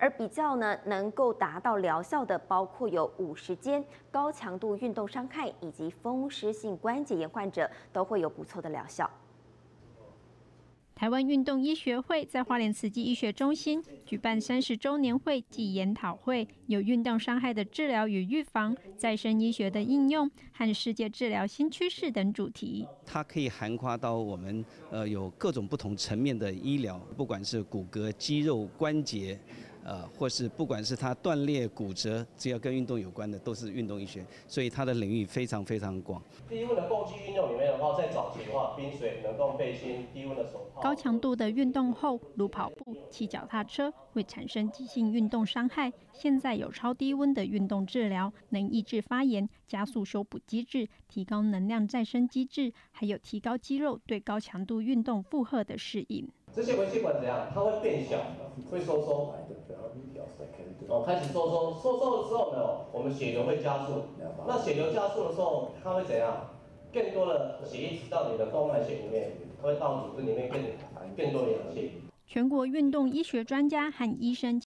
而比较呢能够达到疗效的，包括有50间高强度运动伤害以及风湿性关节炎患者都会有不错的疗效。 台湾运动医学会在花莲慈济医学中心举办30周年会暨研讨会，有运动伤害的治疗与预防、再生医学的应用和世界治疗新趋势等主题。 它可以涵盖到我们有各种不同层面的医疗，不管是骨骼、肌肉、关节。或是不管是它断裂、骨折，只要跟运动有关的，都是运动医学，所以它的领域非常非常广。 低温的共济运动里面的话，在早期的话，冰水、冷冻背心、低温的手套。 高强度的运动后，如跑步、骑脚踏车，会产生急性运动伤害。现在有超低温的运动治疗，能抑制发炎、加速修补机制、提高能量再生机制，还有提高肌肉对高强度运动负荷的适应。 这些微血管怎样？它会变小，会收缩。开始收缩的时候呢，我们血流会加速。那血流加速的时候，它会怎样？更多的血液到你的动脉血里面，会到组织里面更多的氧气。 全国运动医学专家和医生